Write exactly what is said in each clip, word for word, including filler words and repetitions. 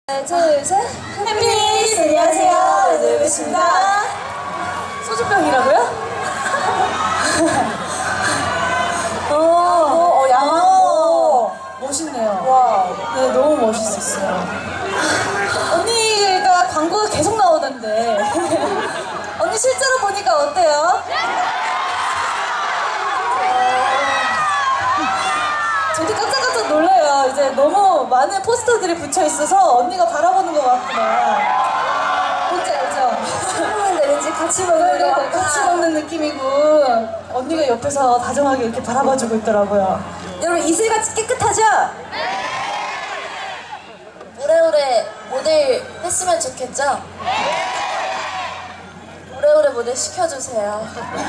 네, 둘, 셋. 해피니스 안녕하세요. 네, 뵙겠습니다. 소주병이라고요? 어, 어, 어, 양호. 멋있네요. 와, 네, 너무 멋있었어요. 언니가 광고가 계속 나오던데. 언니 실제로 보니까 어때요? 저도 깜짝깜짝 놀라요. 이제 너무 많은 포스터들이 붙여 있어서 언니가 바라보는 것 같구나. 뭔지 알죠? 먹는데 왠지 같이 먹는 거 같아. 같이 먹는 느낌이고 언니가 옆에서 다정하게 이렇게 바라봐주고 있더라고요. 여러분 이슬같이 깨끗하죠? 오래오래 모델 했으면 좋겠죠? 오래오래 모델 시켜주세요.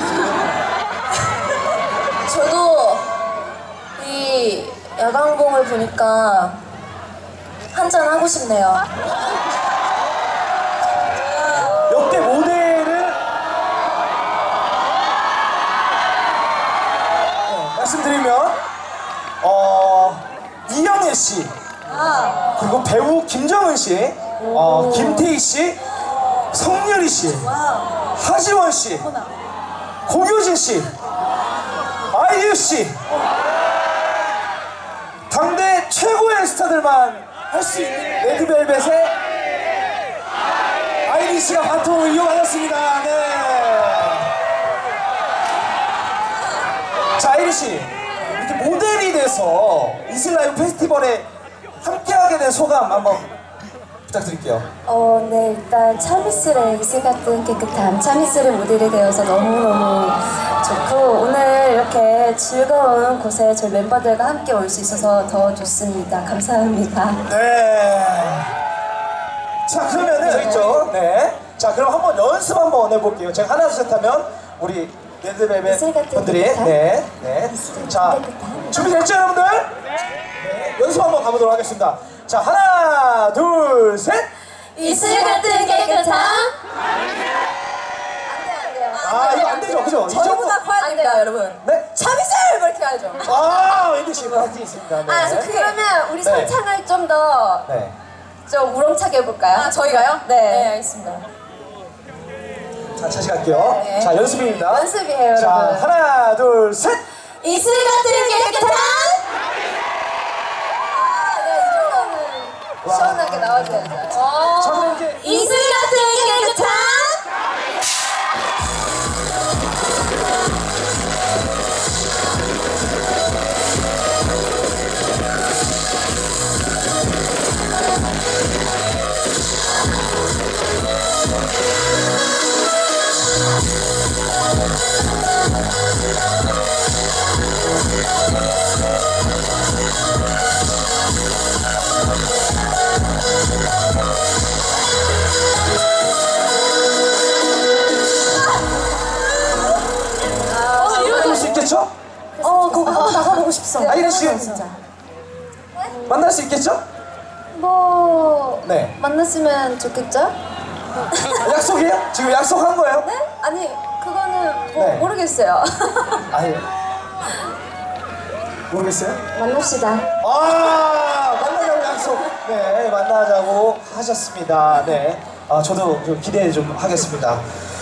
저도 이 야광봉을 보니까 한잔 하고 싶네요. 역대 모델을 네, 말씀드리면 어, 이영애 씨, 아, 그리고 배우 김정은 씨, 어, 김태희 씨, 성유리 씨, 와, 하지원 씨, 어머나. 고효진 씨, 아이유 씨, 당대 최고의 스타들만 할 수 있는 레드벨벳의 아이리 씨가 바통을 이어받았습니다. 네. 자, 아이리 씨, 이렇게 모델이 돼서 이슬라이브 페스티벌에 함께하게 된 소감 한번 부탁드릴게요. 어, 네, 일단 참이슬의 이슬 같은 깨끗함, 참이슬의 모델이 되어서 너무너무 좋고, 오늘 이렇게 즐거운 곳에 저희 멤버들과 함께 올 수 있어서 더 좋습니다. 감사합니다. 네. 자, 그러면은 있죠. 네. 자, 그럼 한번 연습 한번 해볼게요. 제가 하나 둘 셋 하면 우리 레드벨벳 이슬 같은 분들이 깨끗함. 네, 네. 자, 깨끗함. 준비됐죠, 여러분들? 네. 연습 한번 가보도록 하겠습니다. 자, 하나, 둘, 셋. 이슬 같은 깨끗함. 아, 이거 안 되죠, 그죠? 이 정도. 저보다 커야 됩니다, 여러분. 네. 참이슬! 이렇게 하죠. 아, wendy 씨 파티 있습니다. 네. 아, 저 그러면 우리 네. 설창을 좀 더 네. 좀 우렁차게 해볼까요? 아, 저희가요? 네. 네, 알겠습니다. 자, 다시 갈게요. 네. 자, 연습입니다. 연습이에요, 자, 여러분. 하나, 둘, 셋. 이슬 같은 깨끗함. 아, 네, 이 정도는 시원하게 나와줘야죠. 자, 그럼 이제 이슬 같은 깨끗함. 만날 수 있겠죠? 어, 그거 한번 나가보고 싶어. 아이리 씨 진짜. 만날 수 있겠죠? 뭐, 네. 만났으면 좋겠죠? 약속이에요? 지금 약속한 거예요? 네? 아니, 그거는 뭐, 네. 모르겠어요. 아니 모르겠어요? 만납시다. 아, 만나자고 약속. 네, 만나자고 하셨습니다. 네, 아 저도 좀 기대 좀 하겠습니다.